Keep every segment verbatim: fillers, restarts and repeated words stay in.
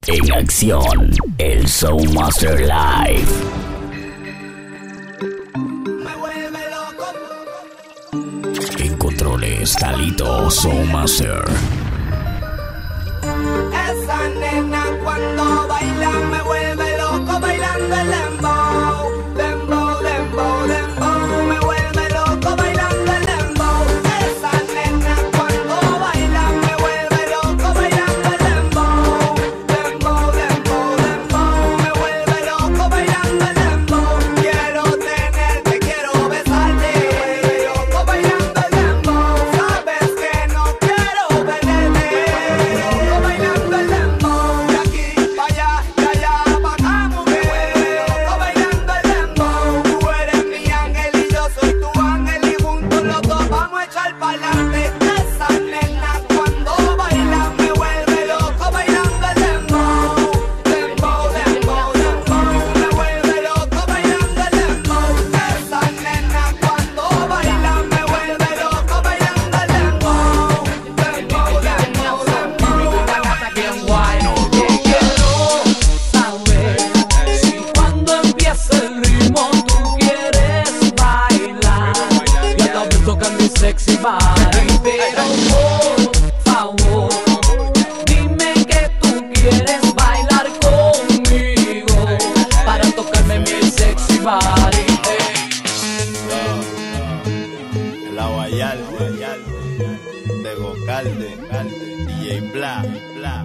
En acción, el Soul Master Live. Me vuelve loco. En controles, Calito Soul Master. Esa nena cuando baila me vuelve loco, bailando el dembow, dembow, dembow, dembow. Me vuelve loco bailando el dembow. Esa nena cuando baila me vuelve loco, bailando el dembow, dembow, dembow, dembow. Me vuelve loco bailando el dembow. Quiero tenerte, quiero besarte, me vuelve loco bailando el dembow. Sabes que no quiero perderte, me vuelve loco bailando el dembow. De aquí pa' allá, de allá pa' acá, mujer, me vuelve loco bailando el dembow. Tú eres mi ángel y yo soy tu ángel y juntos los dos vamos a echar pa'lante. Esa nena cuando baila me vuelve loco bailando el dembow, dembow, dembow, dembow. Me vuelve loco bailando el dembow. Esa nena cuando baila me vuelve loco bailando el dembow, dembow, dembow, dembow. Bien guay. Quiero saber si cuando empieza el ritmo tú quieres bailar. Y a la vez toca mi sexy body. Pero por favor, dime que tú quieres bailar conmigo para tocarme mi sexy body. La Guayal, Guayal, de Gocalde, D J Bla, Bla.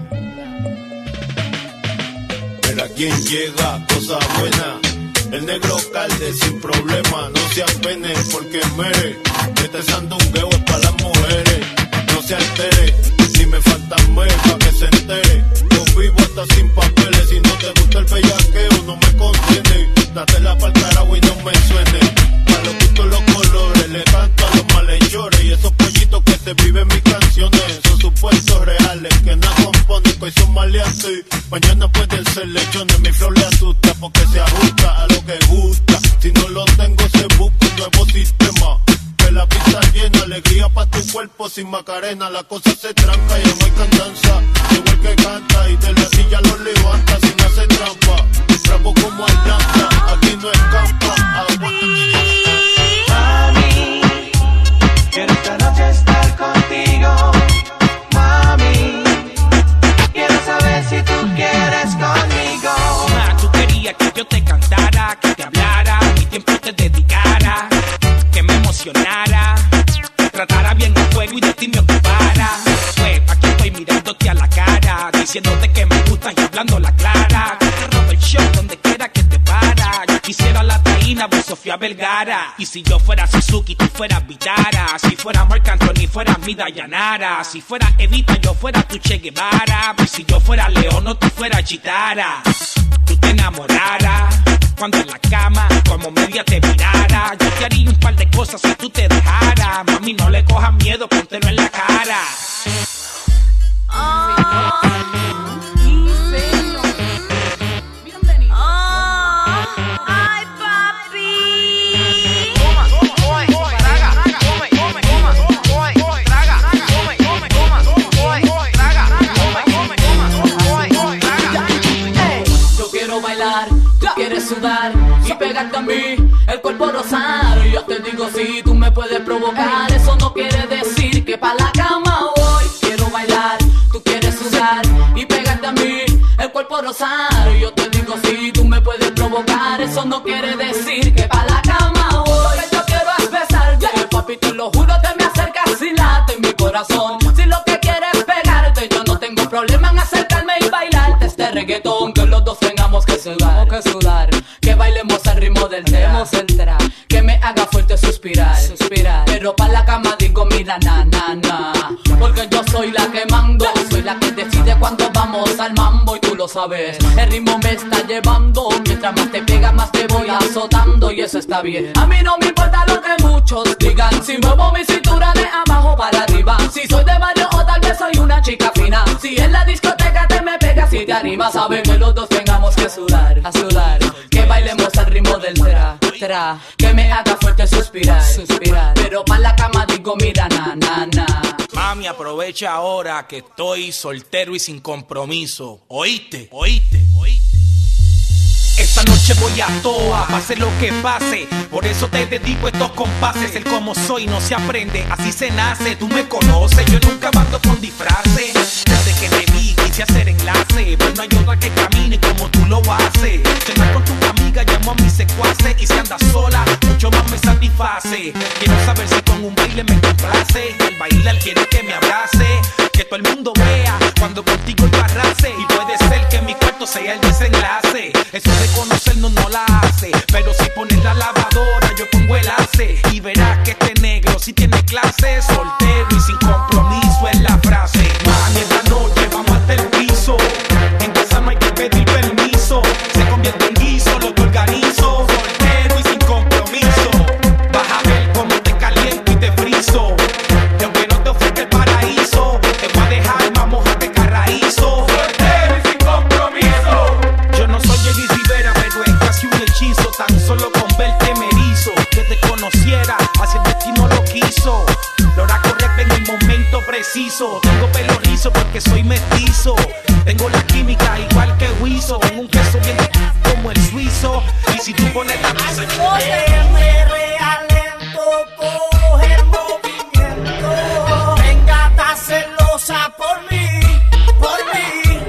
Mira quién llega, cosa buena. El negro Calde sin problema, no se apene porque mere. Este sandungueo es para las mujeres. No se altere, si me faltan meses pa' que se entere. Yo vivo hasta sin papeles, si no te gusta el bellaqueo no me contiene. Dátela pa'l carajo y no me suene. A los gustos los colores, le canto a los malhechores. Y esos pollitos que te viven mis canciones son supuestos reales, que nada componen, que hoy son maleantes. Mañana pueden ser lechones, mi flow le asusta porque se ajusta a lo que gusta. Si no lo tengo se busca un nuevo sistema. Que la pista llena, alegría pa' tu cuerpo sin Macarena. La cosa se tranca y no hay cantanza. Llegó el que canta y de la silla lo levanta sin hacer trampa. Rapo como Atlanta, aquí no escampa. Mami, quiero esta noche estar contigo. Mami, quiero saber si tú quieres conmigo. Ma, tú querías que yo te cantara, que te hablara, mi tiempo te dedicara, que me emocionara, que tratara bien el juego y de ti me ocupara. Pues aquí estoy mirándote a la cara, diciéndote que me gustan y hablando la clara. Que te robo el show donde quiera que te para. Yo quisiera la taína, vos Sofía Vergara. Y si yo fuera Suzuki, tú fueras Vitara. Si fuera Marc Anthony, fueras mi Dayanara. Si fuera Evita, yo fuera tu Che Guevara. Y si yo fuera Leono, tú fueras Chitara. Tú te enamoraras cuando en la cama como media te mirara. Yo te haría un par de cosas si tú te dejaras. Mami, no le cojas miedo, póntelo en la cara. Ay, papi. Yo quiero bailar, tú quieres sudar y pegarte a mí, el cuerpo rosado. Y yo te digo si tú me puedes provocar, eso no quiere decir que pa' la cama voy. Quiero bailar, tú quieres sudar y pegarte a mí, el cuerpo rosado. Y yo te digo si tú me puedes provocar, eso no quiere decir que pa' la cama voy. Lo que yo quiero es besarte, papi, te lo juro, te me acercas y late en mi corazón. Si lo que quieres es pegarte, yo no tengo problema en acercarme y bailarte este reggaetón. Que los dos tengamos que sudar, que sudar, que bailemos al ritmo del tema, el tra, que me haga fuerte suspirar, suspirar. Pero pa' la cama digo mira na na na, porque yo soy la que mando, soy la que decide cuando vamos al mambo y tú lo sabes. El ritmo me está llevando, mientras más te pega más te voy azotando y eso está bien. A mí no me importa lo que muchos digan, si muevo mi cintura de abajo para arriba, si soy de barrio o tal vez soy una chica fina. Si en la discoteca te me pegas y te animas, sabes que los dos tengamos que sudar, a sudar, que bailemos al ritmo del tra, tra, que me haga fuerte suspirar, suspirar. Pero pa' la cama digo mira na na na. Mami, aprovecha ahora que estoy soltero y sin compromiso. ¿Oíste? ¿Oíste? ¿Oíste? Esta noche voy a toa, pase lo que pase. Por eso te dedico estos compases. El como soy no se aprende, así se nace. Tú me conoces, yo nunca mando con disfraces. Desde que te vi quise hacer enlace, pero no hay otra que camine como tú lo haces. Cenar con tus amigas, llamo a mis secuaces. Y si andas sola, mucho más me satisface. Quiero saber si con un baile me complace. Y al bailar quiero que me abrace, que todo el mundo vea cuando contigo el barrace. Y puede ser que mi cuarto sea el desenlace. Eso de conocernos no la hace, pero si pones la lavadora yo pongo el ace. Y verás que este negro si tiene clase. Soltero y sin compromiso es la frase. Mami, esta noche vamos hasta el piso. En casa no hay que pedir permiso. Se convierte en guiso, lo que organizo. Soltero y sin compromiso. Vas a ver cómo te caliento y te friso. Y aunque no te ofrezca el paraíso, te voy a dejar, vamos a te carraízo. Soltero y sin compromiso. Yo no soy Eddie Rivera, pero es casi un hechizo. Tan solo con verte me erizo. Que te conociera, así el destino lo quiso. La hora correcta en el momento preciso. Tengo pelo rizo porque soy mestizo. Tengo la química igual que Wiso. Con un queso bien como el suizo. Y si tú pones la mesa Déjeme realento, coge el movimiento. Venga, está celosa por mí, por mí.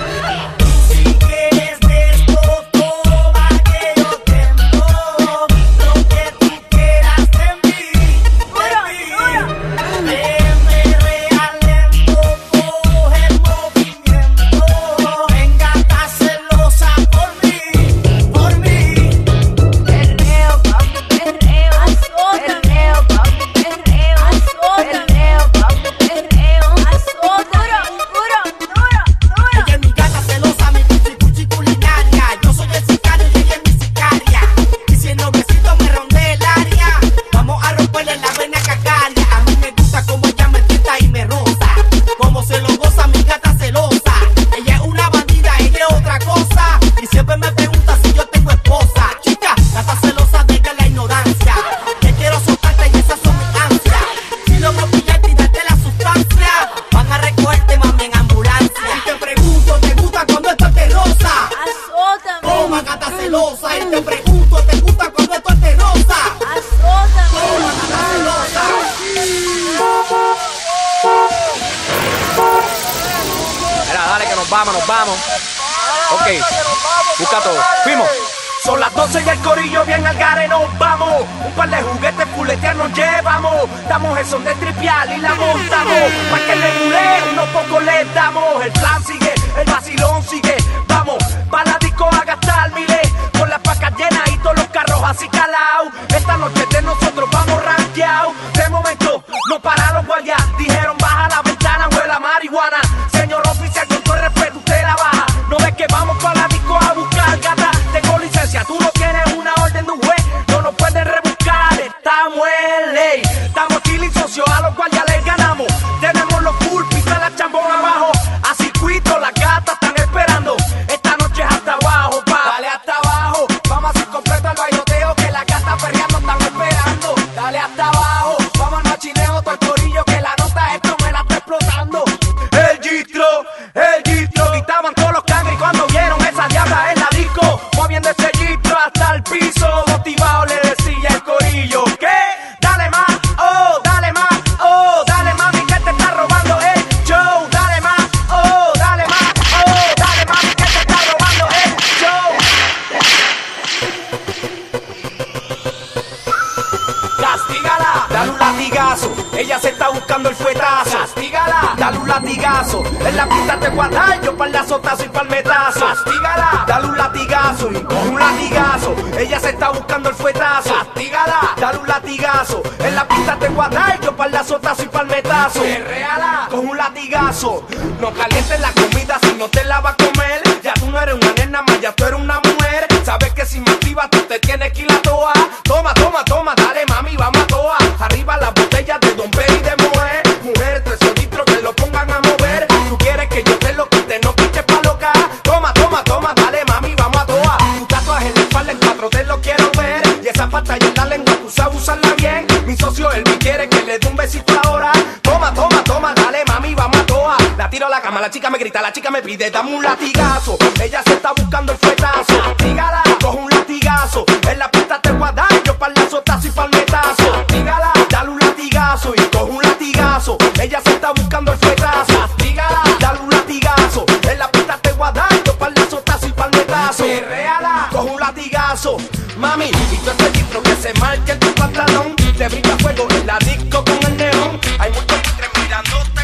Si quieres de esto, toma que yo tengo lo que tú quieras de mí, de mí. Déjeme realento, coge el movimiento. Venga, está celosa por mí, por mí. Perreo, papi, perreo, azota. Perreo, papi, perreo, azota. Perreo, papi, perreo, azota. Duro, duro, duro, duro. Ella es mi gata celosa, mi cuchi cuchi culinaria. Yo soy el sicario y ella es mi sicaria. Y si el noviecito me ronde el área, vamos a romperle la vena cacaria. A mí me gusta como ella me tienta y me roza, como se lo goza mi gata celosa. Ella es una bandida, ella es otra cosa. Y siempre me pregunta si yo tengo esposa. Chica, gata celosa, deja la ignorancia. Que quiero soltarte y esas son mis ansias. Si logro pillarte y darte la sustancia, van a recogerte, mami, en ambulancia. Y te pregunto, ¿te gusta cuando esto te rosa? Azótame. Toma, gata celosa. Y te pregunto, ¿te gusta cuando esto te rosa? Azótame. Toma, gata celosa. Mira, dale que nos vamos, nos vamos. Ok, busca todo. Fuimos. Son las doce y el corillo bien al gare nos vamos. Un par de juguetes fuletear nos llevamos. Damos el son de tripial y la montamos. Pa' que le culé, unos pocos le damos. El plan sigue, el vacilón sigue. Vamos, pa' la disco a gastar miles. Con las pacas llenas y todos los carros así calados. Esta noche de nosotros vamos rankeados. De momento, no pararon guardias. Dijeron baja la ventana, huele a marihuana. Señor oficial, con todo el respeto usted la baja. No ves que vamos pa' la disco a buscar gata. Tengo licencia, tú no tienes una orden de un juez. No nos pueden rebuscar, estamos en ley. Estamos chilling socio, a los guardias les ganamos. Tenemos los full, pisa la chambón abajo. A circuito, las gatas están esperando. Esta noche es hasta abajo, pa. Dale hasta abajo, vamos a hacer completo el bailoteo. Que las gatas perreando están esperando. Dale hasta abajo, vamos al machineo, todo el corillo. Que la nota esto me la está explotando. El gistro, el gistro, gritaban todos los cangres cuando vieron esa diabla en la disco. Moviendo ese gistro hasta el piso. Motivado le decía el corillo. ¿Qué? Dale más, oh, dale más, oh, dale mami que te está robando el show. Dale más, oh, dale más, oh, dale mami que te está robando el show. Castígala, dale un latigazo. Ella se está buscando el fuetazo. Castígala, dale un latigazo. En la pista te guardar yo pa'l azotazo y pa'l metazo. Castígala, dale un latigazo y con un latigazo. Ella se está buscando el fuetazo. Castígala, dale un latigazo. En la pista te guardar yo pa'l azotazo y pa'l metazo. Perréala, con un latigazo. No calientes la comida si no te la va a comer. Ya tú no eres una nena más, ya tú eres una mujer. Sabes que si me activas tú te tienes que ir a toa. Toma, toma, toma, dale mami, vamos a toa. Arriba las botellas de Don Perry de Moe. Mujer, tres litros que lo pongan a mover. Tú quieres que yo te lo quite, no piches pa' loca. Toma, toma, toma, dale mami, vamos a toa. Tu tatuaje en la espalda en cuatro te lo quiero ver. Y esa pantalla en la lengua tú sabes usarla bien. Mi socio, él me quiere que le dé un besito ahora. Toma, toma, toma, llama, la chica me grita, la chica me pide, dame un latigazo. Ella se está buscando el fuetazo. Dígala, coge un latigazo. En la pista te voy a dar, yo pa'l azotazo y pa'l metazo. Dígala, dale un latigazo y coge un latigazo. Ella se está buscando el fuetazo. Dígala, dale un latigazo. En la pista te voy a dar, yo pa'l azotazo y pa'l metazo. Perréala, coge un latigazo. Mami, y tú este libro que se marque en tu pantalón. Te brinda fuego en la disco con el neón. Hay muchos tigres mirándote.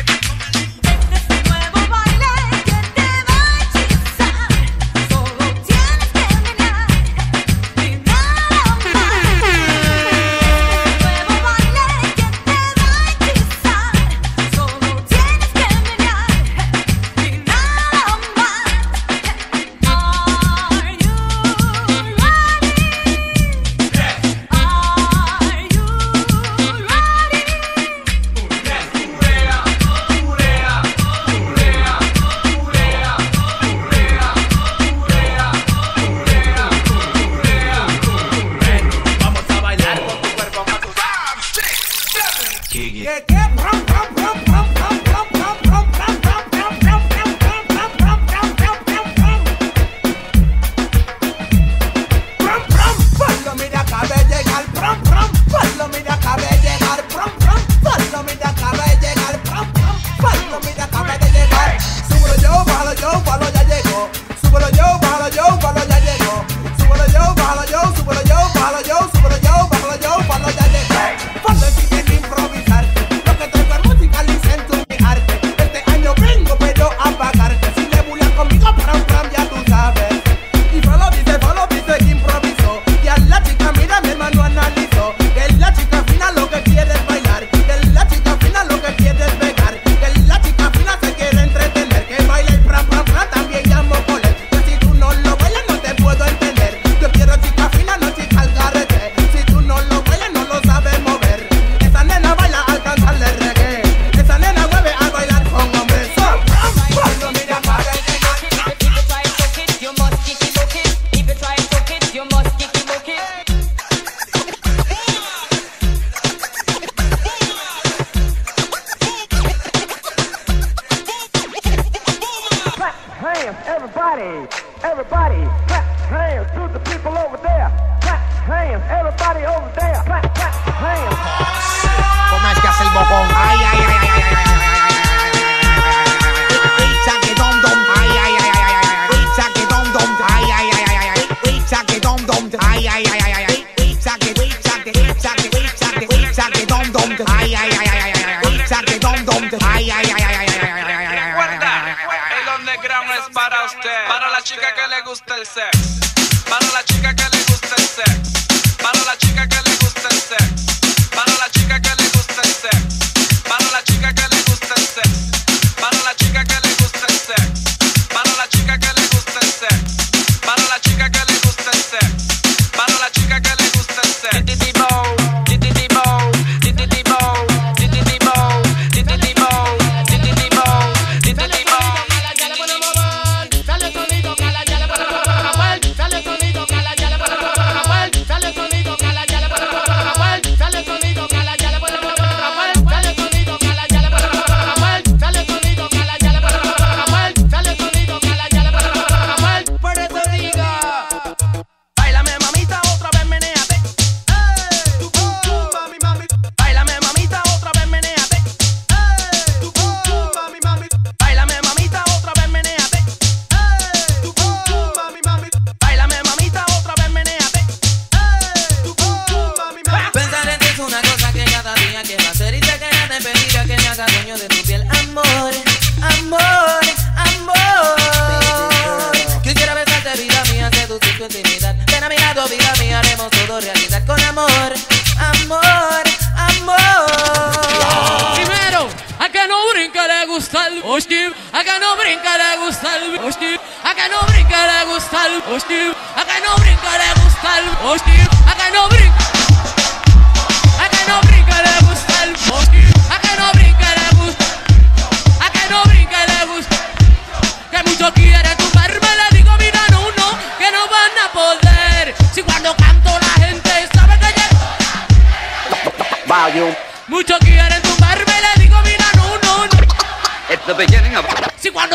Muchos quieren tumbarme, le digo mira no, no, no. It's the beginning of... Si cuando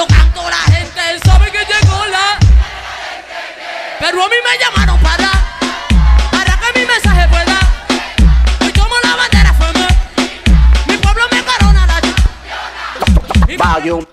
Pero a mí me llamaron para, para que mi mensaje pueda. Hoy tomo la bandera F M. Mi pueblo me corona la. Volume.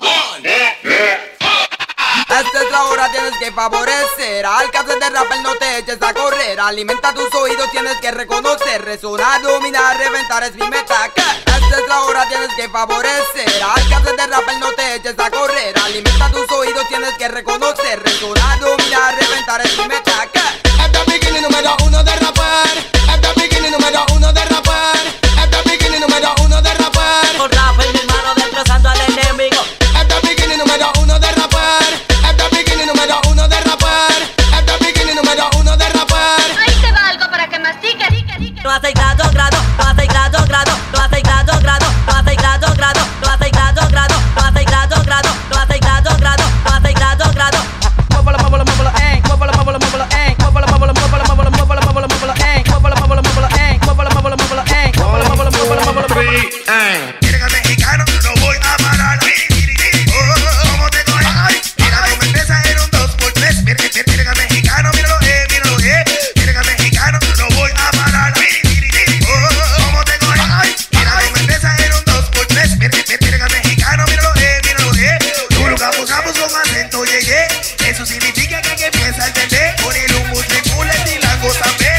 Esta es la hora, tienes que favorecer al café de rapper, no te eches a correr. Alimenta tus oídos, tienes que reconocer. Resonar, dominar, reventar es mi meta. Esta es la hora, tienes que favorecer al café de rapper, no te eches a correr. Alimenta tus oídos, tienes que reconocer. Resonar, dominar, reventar es mi meta. At the beginning número uno de rapper. At the beginning número uno de rapper. At the beginning número uno de rapper. Con rapper, mi hermano, destrozando al enemigo. At the beginning número uno de rapper. At the beginning número uno de rapper. At the beginning número uno de rapper. Ahí te va algo para que mastiques. No hace grado, grado, no hace grado, grado, no hace grado, grado, no hace grado, grado, no hace grado, grado, no hace grado, grado, no hace grado, grado, no hace grado, grado. Móvela, móvela, móvela, eh. Móvela, móvela, móvela, eh. Móvela, móvela, móvela, móvela, móvela, móvela, móvela, eh. Móvela, móvela, móvela, eh. Móvela, móvela, móvela, eh. Móvela, móvela, móvela, móvela, móvela. Miren al mexicano, no voy a parar. ¿Cómo te coge? Mira cómo empieza en un dos por tres. Miren al mexicano, míralo, eh, míralo, eh. Miren al mexicano, no voy a parar. ¿Cómo te coge? Mira cómo empieza en un dos por tres. Miren al mexicano, míralo, eh, míralo, eh. Duro, capo, capo, con acento llegué. Eso significa que aquí empieza el tele. Con el humo tripula y la cosa ve.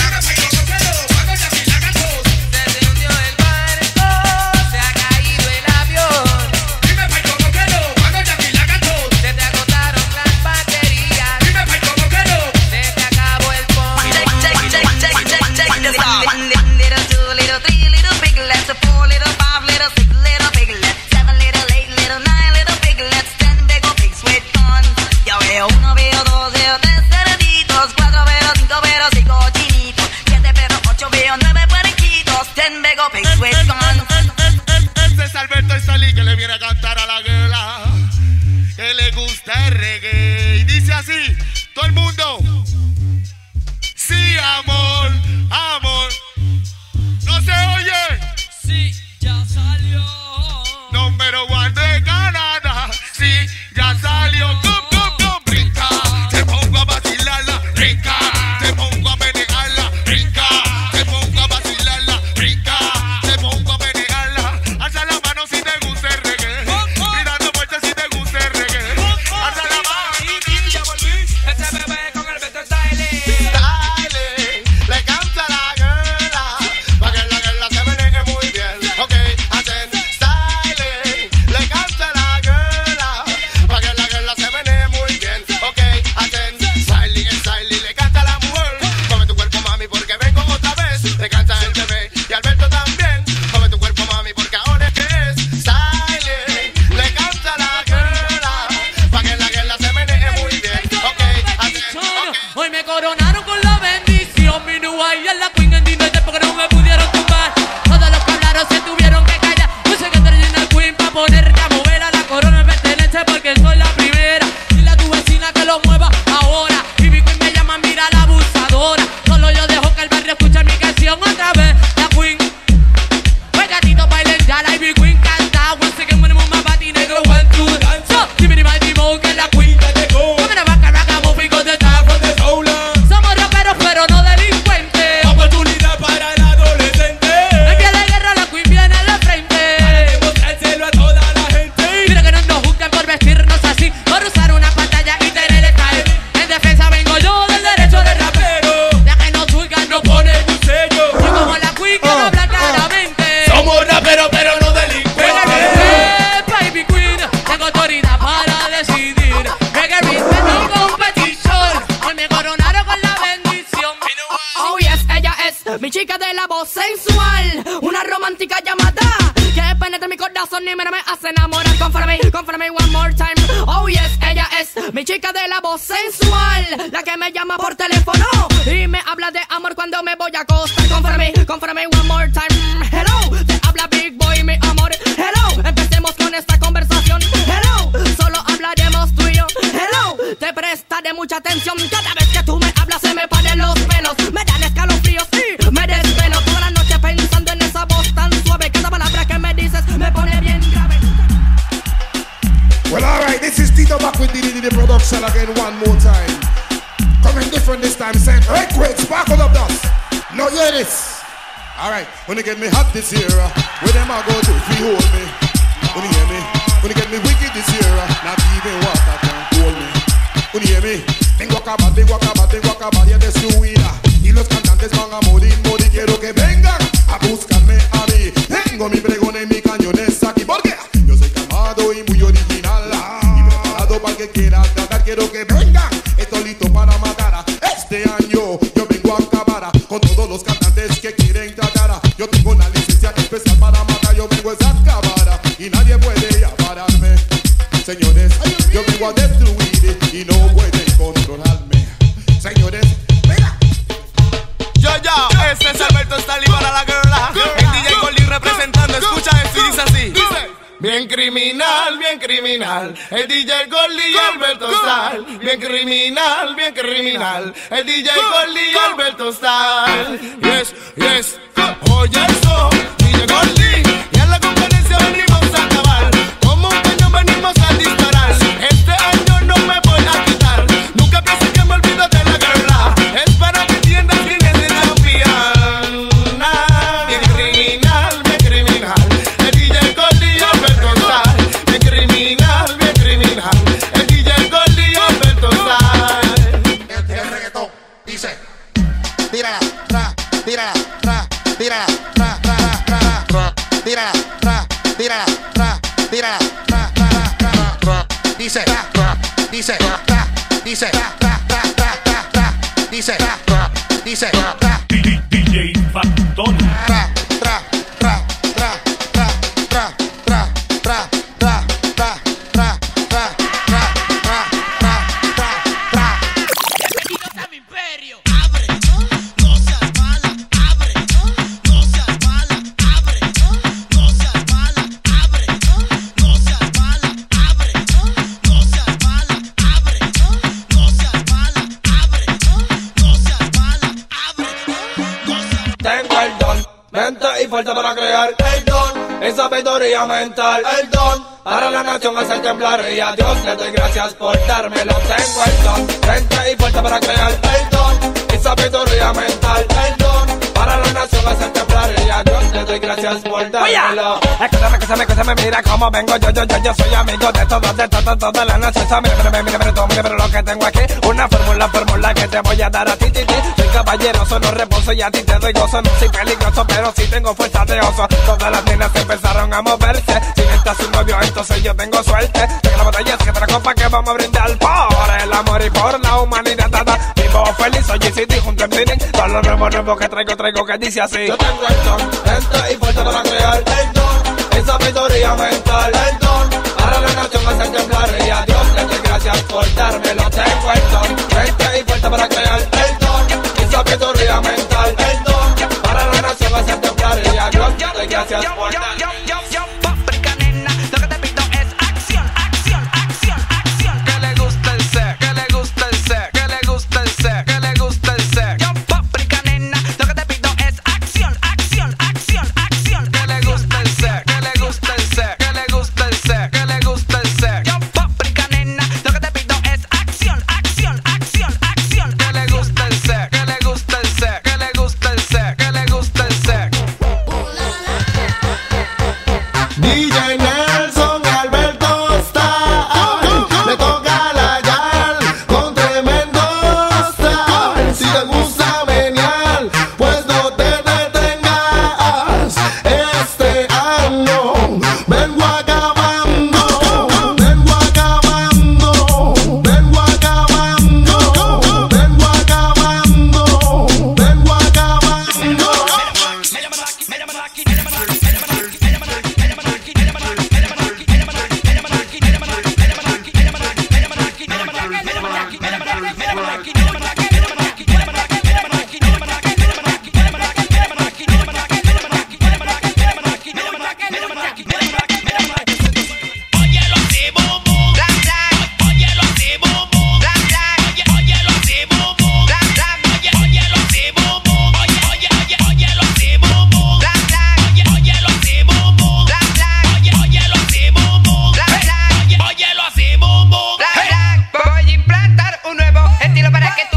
Ese es Alberto Estalí que le viene a cantar a la guerra, que le gusta el reggae. Y dice así, todo el mundo. Sí, amor, amor. ¿No se oye? Sí, ya salió. Número one de Canadá. Sí, ya salió. Cum, cum, cum. Brinca, te pongo a vacilarla. Brinca, te pongo a menearla. Brinca, te pongo a vacilarla. Brinca, te pongo a menearla. Alza la mano si te gusta el reggae. Y dando vueltas si te gusta el reggae. Alza la mano. Y ya volví. Ese bebé con el Beto Style. Style, le canta la guerra, pa' que la guerra se menee muy bien. Ok, hacen style, le canta la guerra, pa' que la guerra se menee muy bien. Ok, hacen style, style, le canta la mujer. Come tu cuerpo, mami, porque vengo otra vez. Le canta el bebé y Alberto también. Come tu cuerpo, mami, porque ahora es que es style, le canta la guerra, pa' que la guerra se menee muy bien. Ok, hacen, ok. Hoy me coronaron con la bendición. Mi new eye es la queen en dinero porque no me pudieron tumbar. Todos los que hablaron se tuvieron que callar. Puse que termina el queen pa' ponerte a mover a la corona. Me pertenece porque soy la primera. Dile a tu vecina que lo mueva ahora. Y mi queen me llama, mira la abusadora. Solo yo dejo que el barrio escuche mi canción otra vez. La queen. Pues gatito bailen ya la Ivy Queen canta. Once again when I'm on my body, negro one two dance. So, give me the mighty mo que la queen te dejó. Come in the back and rock and move because the time from the soul. Somos rockeros pero no delincuentes. Oportunidad para el adolescente. En pie de guerra la queen viene de frente. Para demostrárselo a toda la gente. Mira que no nos juzguen por vestirnos así, por usar una pantalla y tener style. En defensa vengo yo del derecho de rapero. Ya que nos juzgan no ponen un sello. Yo como la queen quiero hablar claramente. Somos raperos pero no delincuentes. Eh, baby queen, tengo autoridad para decidir. Reggae beat, no competición. Hoy me coronaron con la bendición. Oh yes, ella es mi chica de la voz sensual, una romántica llamada que penetra mi corazón y me, me hace enamorar. Confórame, confórame one more time. Oh yes, ella es mi chica de la voz sensual, la que me llama por teléfono y me habla de amor cuando me voy a acostar. Confórame, confórame one more time. Hello, te habla Big Boy, mi amor. Hello, empecemos con esta conversación. Hello, solo hablaremos tú y yo. Hello, te prestaré mucha atención. Cada vez que tú me hablas se me paran los pelos, me dan escalofríos y me desvelo toda la noche pensando en esa voz tan suave. Cada palabra que me dices me pone bien grave. Well, alright, this is Tito back with the, the, the production again one more time. Coming to different this time. Same earthquake, sparkle up dust. Now hear this. Alright, when you get me hot this year, uh, where them I go to if you hold me? When you hear me? When you get me wicked this year, uh, not even water can hold me. When you hear me? Tengo acabar, tengo acabar, tengo acabar y destruida. Y los cantantes van a morir, morir. Quiero que vengan a buscarme a mí. Tengo mi pregón en mi cañones aquí. Porque yo soy calmado y muy original. Y preparado para el que quiera tratar. Quiero que vengan, estoy listo para matar. A este año yo vengo a acabar con todos los cantantes que quieren tratar. Yo tengo una licencia especial para matar. Yo vengo a acabar y nadie puede pararme. Señores, yo vengo a destruir y no pueden controlarme. Señores, venga. Yo, yo, este es Alberto Staley para la girla. El D J Goldie representando, escucha esto y dice así. Bien criminal, bien criminal, el D J Goldie y Alberto Staley. Bien criminal, bien criminal, el D J Goldie y Alberto Staley. Yes, yes, oye eso, D J Goldie. Y en la conferencia venimos a acabar. Como un cañón venimos a disparar. Este año no me voy a quitar. Nunca pienses que me olvido de la girla. Es para que entiendas quién es de la piana. Bien criminal, bien criminal, el D J Goldie y Alberto Staley. Bien criminal, bien criminal, el D J Goldie y Alberto Staley. El reggaetón dice: Tírala, tra, tírala, tra, tírala, tra, tra, tra, tra, tírala, tra, tírala, tra, tírala, tra, tra, tra, tra, dice, tra, dice, tra, dice, tra, tra, tra, tra, tra, dice, tra, dice, tra, D J Factory. Tra, tra, tra, tra, tra, tra, tra, tra, tra, tra, tra, tra, tra, tra, tra, tra, tra. Bienvenidos a mi imperio. Tengo el don, mente y fuerza para crear el don, esa sabiduría mental, el don, para la nación hacer temblar y a Dios le doy gracias por dármelo. Tengo el don, mente y fuerza para crear el don, esa sabiduría mental, el don, para la nación hacer temblar y a Dios le doy gracias por dármelo. Escúchame, escúchame, escúchame, mira cómo vengo yo, yo, yo, yo soy amigo de todos, de todos, toda la nación. Mira, mira, mira, mira, mira, mira lo que tengo aquí, una fórmula, fórmula que te voy a dar a ti, ti, ti. Soy caballeroso, no reposo y a ti te doy gozo. No soy peligroso, pero sí tengo fuerza de oso. Todas las nenas empezaron a moverse. Si no estás su novio, entonces yo tengo suerte. Tengo la botella, que te la copa que vamos a brindar por el amor y por la humanidad. Tada. Vivo feliz, soy G C D junto en Bleeding. Todo lo nuevo, nuevo que traigo, traigo que dice así. Yo tengo el don, mente y fuerza para crear el don, esa sabiduría mental, el don, para la nación hacer temblar y a Dios le doy gracias por dármelo. Tengo el don, mente y fuerza para crear el don, esa sabiduría mental, el don, para la nación hacer temblar y a Dios le doy gracias por dármelo. Voy a implantar un nuevo estilo para que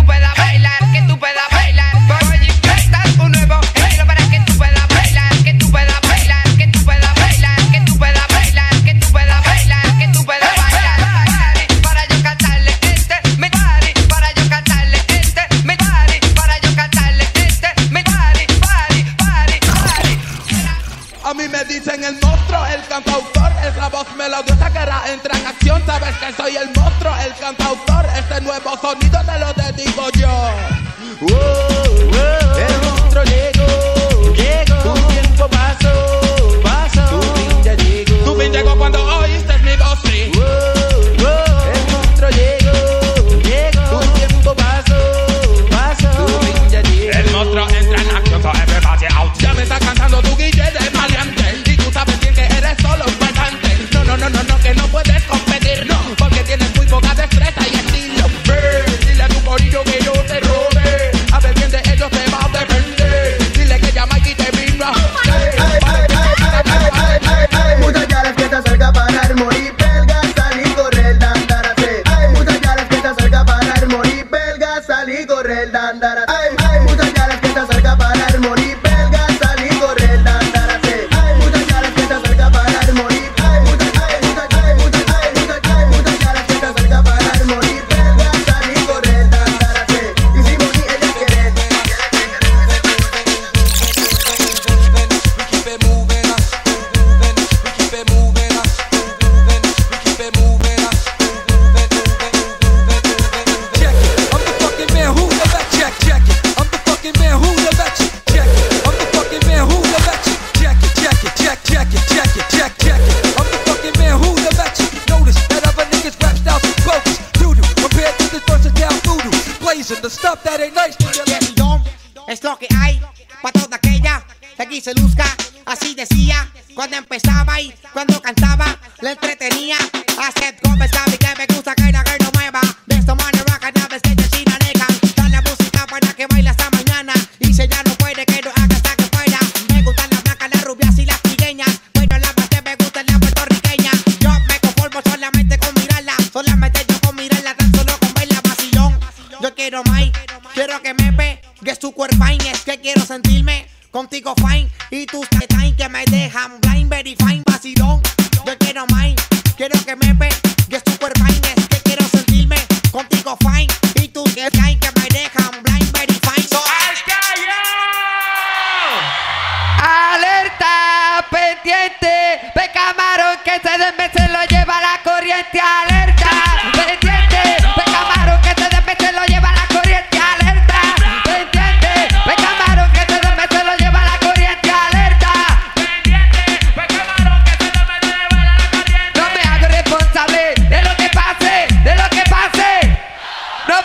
nuevo sonido te lo dedico yo. Oh, oh, el monstruo llegó, llegó. Tu tiempo pasó, pasó. Tu fin ya llegó. Tu fin llegó cuando oíste mi voz, sí. Oh, oh, el monstruo llegó, llegó. Tu tiempo pasó, pasó. Tu fin ya llegó. El monstruo entra en acción, so everybody out. Ya me está cantando tu guille de maleante. Y tú sabes bien que eres solo un pasante. No, no, no, no, no, que no puedes competir, no. Porque tienes muy poca destreza y estilo. Hey, dile a tu corillo que yo te robe. A ver quién de ellos te va a defender. Dile que ya Mikey te vino a muchas yaras que te acerca para morir belga, salí correr, dandarase. Hay muchas yaras que te acerca para morir belga, salí correr, dandarase. Hay muchas yaras que te acerca para morir belga, salí correr, dandarase. Hay muchas yaras que te acerca para morir. Hay muchas, hay muchas, hay muchas, hay muchas, hay muchas yaras que te acerca para morir belga, salí correr, dandarase. Y si morí ella quiere. The stuff that ain't nice. Es lo que hay pa' toda aquella que aquí se luzca. Así decía cuando empezaba y cuando cantaba le entretenía. Hacer como sabe que me gusta que la girl no mueva. De esta manera cada vez que China le canta la música para que baile hasta mañana. Y si ya no puede que lo haga hasta que pueda. Me gustan las blancas, las rubias y las trigueñas. Pero las más que me gustan las puertorriqueñas. Yo me conformo solamente con mirarla. Solamente yo con mirarla, tan solo con verla vacilón. Yo quiero más, quiero que me pegues tu cuerpo fine. Es que quiero sentirme contigo fine. Y tus time que me dejan blind, very fine, vacilón. Yo quiero más, quiero que me pegues tu cuerpo fine. Es que quiero sentirme contigo fine. Y tus time que me dejan blind, very fine. So, alerta, pendiente, ve camarón que se desme se lo lleva la corriente. Alerta, pendiente, ve camarón que se desme se lo lleva la corriente. Alerta, pendiente, ve camarón que se desme se lo lleva la corriente. Alerta, pendiente, ve camarón que se desme se lo lleva la corriente. No me hago responsable de lo que pase, de lo que pase. No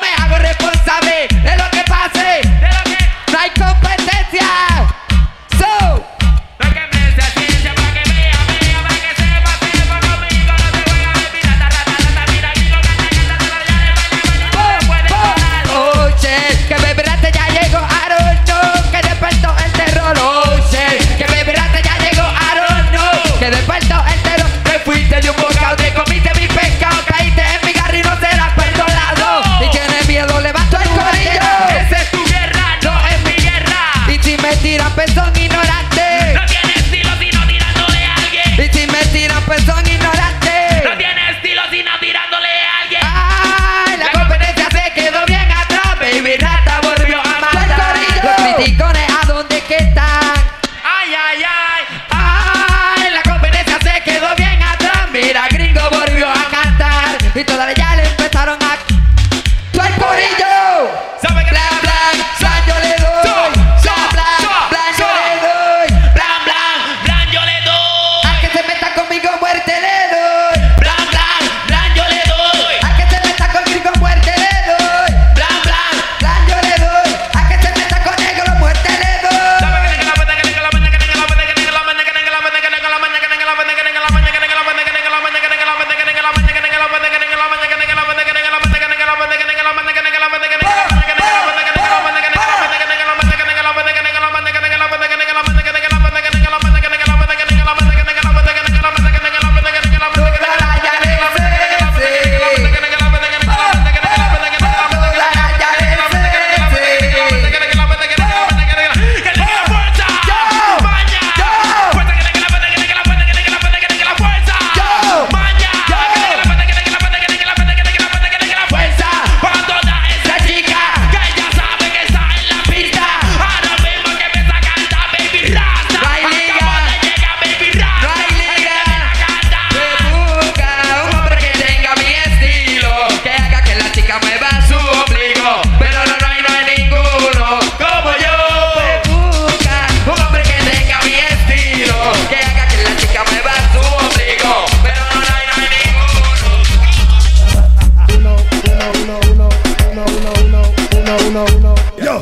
uno, uno. Yo.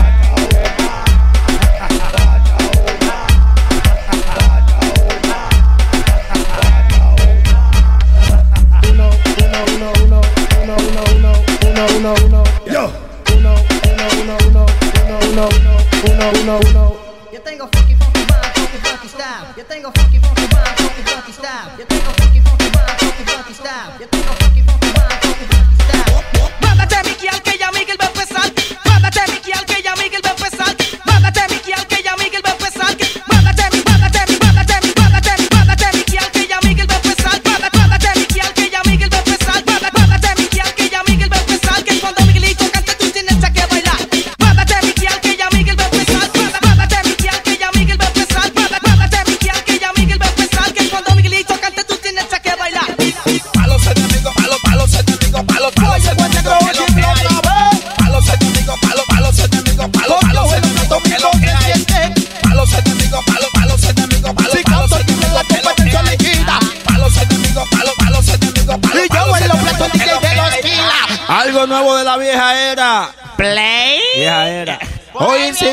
Uno, uno, yo. Uno, uno, uno, uno, uno, uno, uno, uno, uno. Yo tengo funky, funky, vibe, funky, funky style. Yo tengo funky, funky, vibe, funky, funky style. Yo tengo funky, funky, vibe, funky, funky style. Yo tengo funky, funky, vibe, funky, funky style. Mándate Miki al que ya Miguel va a empezar. Mándate Miki al que ya Miguel va a empezar. Mándate Miki al que ya Miguel va a empezar. Mándate mi, mándate mi, mándate mi, mándate mi, mándate Miki al que ya Miguel va a empezar. Mándate Miki al que ya Miguel va a empezar. Mándate Miki al que ya Miguel va a empezar. Que cuando Miguelito cante tú tienes que bailar. Mándate Miki al que ya Miguel va a empezar. Mándate Miki al que ya Miguel va a empezar. Mándate Miki al que ya Miguel va a empezar. Que cuando Miguelito cante tú tienes que bailar. Pa' los enemigos, pa' los, pa' los enemigos, pa' los, pa' los enemigos, que lo que hay. Pa' los enemigos, pa' los, pa' los enemigos, pa' los, pa' los enemigos, que lo que hay. Pa' los enemigos, pa' los, pa' los enemigos, pa' los, pa' los enemigos, que lo que hay. Pa' los enemigos, pa' los, pa' los enemigos, pa' los, pa' los enemigos, que lo que hay. Algo nuevo de la vieja era. Play. Vieja era. Hoy sí.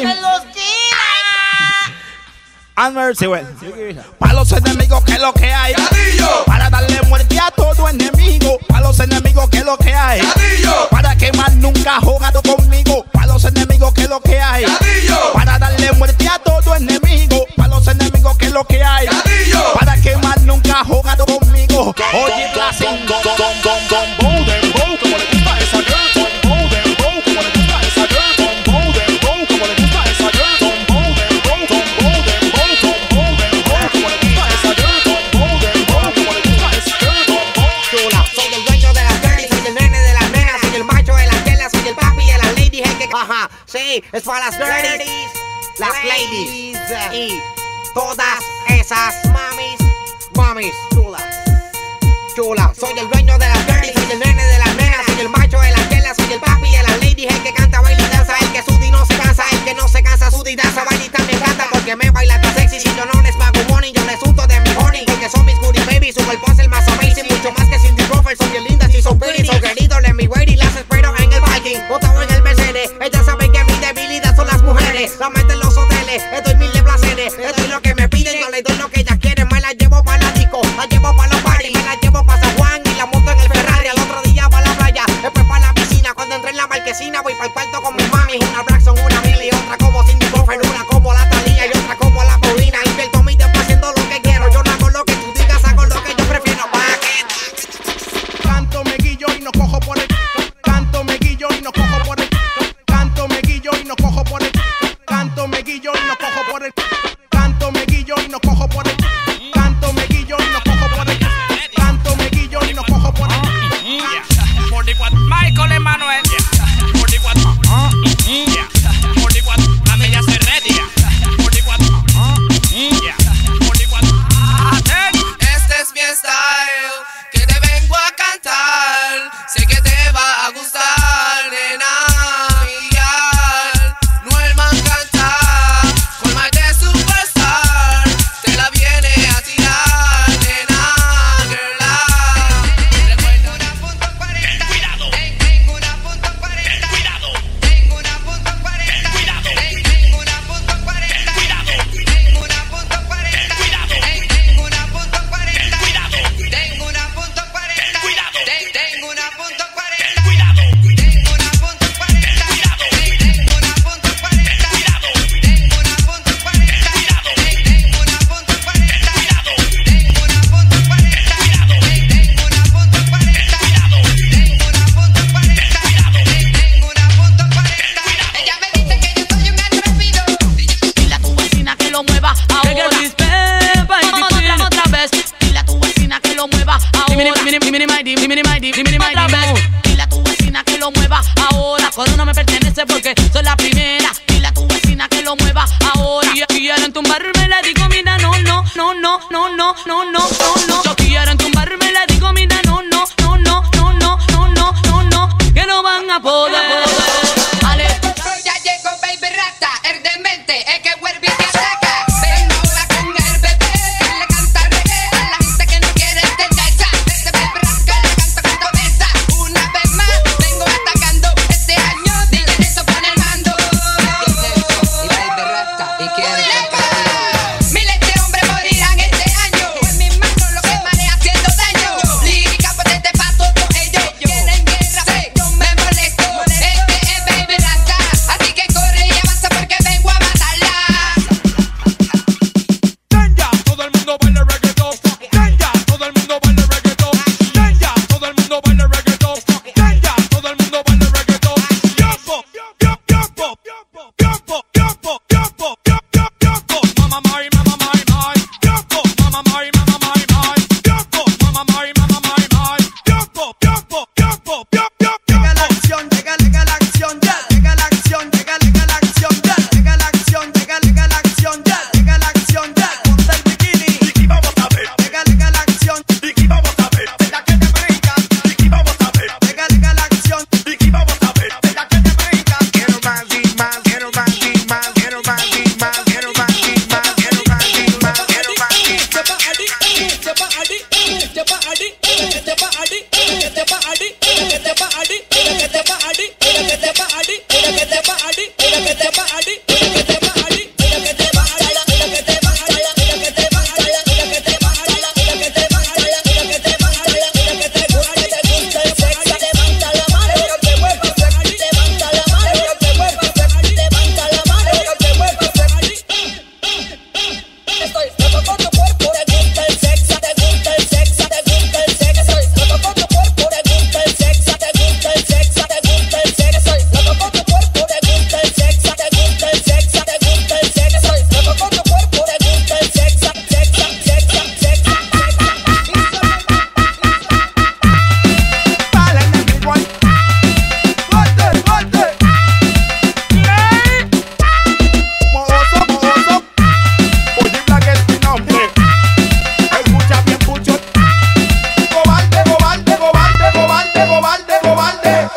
And mercy, well. Para los enemigos, que es lo que hay. Cadillo. Para darle muerte a todo enemigo. Para los enemigos, que es lo que hay. Cadillo. Para que más nunca ha jugado conmigo. Para los enemigos, que es lo que hay. Cadillo. Para darle muerte a todo enemigo. Para los enemigos, que es lo que hay. Cadillo. Para que más nunca ha jugado conmigo. Oye, Blasing. Como le gusta esa girl. Como le gusta esa girl. Como le gusta esa girl. Soy el dueño de las dirty, soy el nene de las nenas, soy el macho de las telas, soy el papi de las ladies. Hey, que ajá, sí, es para las dirties, las ladies y todas esas mamis, mamis chulas, chulas. Soy el dueño de las dirty, soy el nene de las nenas, soy el macho de las telas, soy el papi de las ladies. El que canta, baila y danza, el que sudi no se cansa, el que no se cansa, sudi y danza, baila y también canta, porque me baila tan sexy. Si yo no les pago money, yo les unto de mi honey, porque son mis goodie baby, su cuerpo es el más amazing, mucho más que Cindy Crawford. Son bien lindas y son pretty, so querido, let me wait y las espero en el parking, montado en el Mercedes. Ellas saben que mi debilidad son las mujeres, la meten en los hoteles, les doy mil de placeres, les doy lo que me piden, yo les doy lo que ellas quieren. Me la llevo para la disco, la llevo para los parties, me la llevo para San Juan y la monto en el Ferrari. Al otro día para la playa, después para la piscina. Cuando entré en la marquesina voy para el cuarto con mi mami. Una Braxton, una Millie, otra como Cindy Crawford, una como la Thalía y otra como la Paulina. Invierto mi tiempo haciendo lo que quiero, yo no hago lo que tú digas, hago lo que yo prefiero. Pa' que canto me guillo y no cojo por el. Canto me guillo y no cojo por el. Canto me guillo y no cojo por el. Canto me guillo y no cojo por el. Canto me guillo y no cojo por el. Canto me guillo y no cojo por el. Canto me guillo y no cojo por el. Michael Emanuel. forty-cuatro. forty-cuatro. Mami, ya se ready. forty-cuatro. forty-cuatro. Este es mi style, que te vengo a cantar. Sé que te va a gustar, nena. Miguel, Noelman canta, con más de superstar. Te la viene a tirar, nena, girl. Recuerdo una punto cuarenta. Cuidado. Tengo una punto cuarenta. Cuidado. Tengo una punto cuarenta. Cuidado. Tengo una punto cuarenta. Cuidado. Tengo una punto cuarenta. Cuidado. Tengo una punto cuarenta. Cuidado. Tengo una punto cuarenta. Cuidado. Tengo una punto cuarenta. Cuidado. Tengo una punto cuarenta. Cuidado. Tengo una punto cuarenta. Cuidado. Tengo una punto cuarenta. Cuidado. Tengo una punto cuarenta. Cuidado. Tengo una punto cuarenta. Cuidado. Tengo una punto cuarenta. Cuidado. Tengo una punto cuarenta. Cuidado. Tengo una punto cuarenta. Ella me dice que yo soy un atrevido. Dile a tu vecina que lo mueva ahora. Otra, otra vez. Dile a tu vecina que lo mueva ahora. Dile a tu vecina que lo mueva ahora. Corona me pertenece porque soy la primera. Dile a tu vecina que lo mueva ahora. Si quieren tumbarme, le digo, mira, no, no, no, no, no, no, no, no, no, no. Si quieren tumbarme, le digo, mira, no, no, no, no, no, no, no, no, no, no, que no van a poder. Ale. Ya llegó Baby Rata, el demente, el que vuelve y te ataca. Ven ahora con el bebé, que le canta reggae a la gente que no quiere tendencia. Este Baby Rata le canta con cabeza. Una vez más, vengo atacando este año. Dile te party, mira que te party, mira que te party, mira que te party, mira que te party, mira que te party, mira que te party, mira que te party, mira que te party, mira que te party, mira que te gusta, te gusta el sexo, levanta la mano, que te vuelva a sacar, levanta la mano, que te vuelva a sacar, levanta la mano, que te vuelva a sacar. Estoy loco con tu cuerpo, te gusta el sexo, te gusta el sexo, te gusta el sexo, estoy loco con tu cuerpo, te gusta el sexo, te gusta el sexo, te gusta el sexo, estoy loco con tu cuerpo, te gusta el sexo, te gusta el sexo, te gusta el sexo, estoy loco con tu cuerpo, te gusta el sexo, sexo, sexo, sexo, Dale, enemigo ahí. Fuerte, fuerte. Mohoso, mohoso. Oye, Black es mi nombre. Escucha bien, pucho. Cobarde, cobarde, cobarde, cobarde, cobarde, cobarde.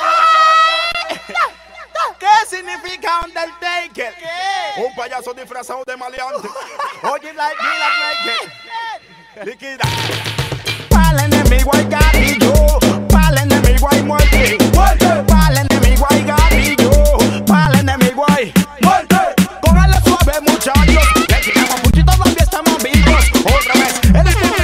¿Qué significa Undertaker? Un payaso disfrazado de maleante. Oye, Black, Black Naked. Liquida. Pa'l enemigo hay gatillo, pa'l enemigo hay muerte, pa'l enemigo hay gatillo, pa'l enemigo hay muerte. Cógale suave, muchachos, le tiramos puchito, todavía estamos vivos. Otra vez, el escudo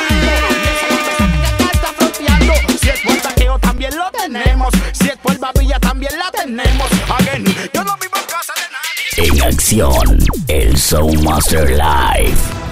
está fronteando. Si es por saqueo también lo tenemos, si es por babilla también la tenemos. Again, yo no vivo en casa de nadie. En acción, el Soundmaster Live.